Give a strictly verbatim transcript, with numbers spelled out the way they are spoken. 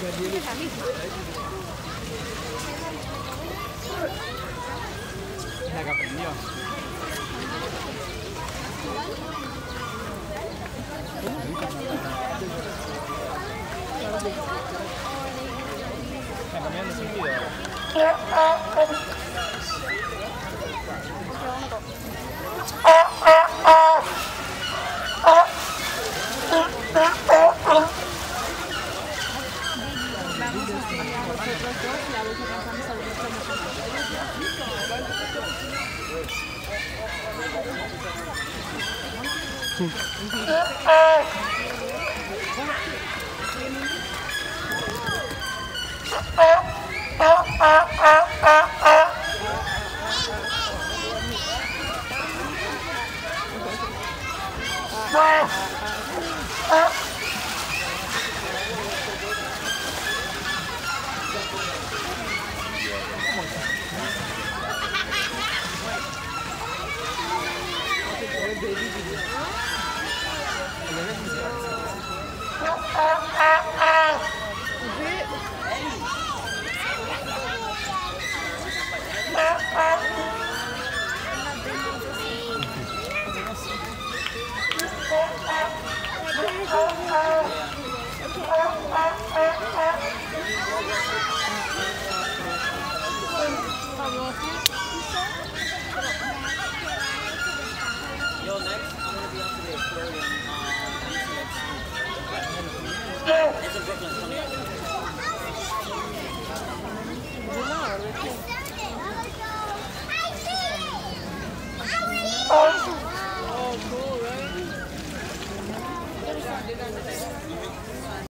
La que aprendió. Está cambiando de sentido ahora. Yo, next, I'm going to be up to the aquarium on It's in Brooklyn, coming up. Oh, cool, right?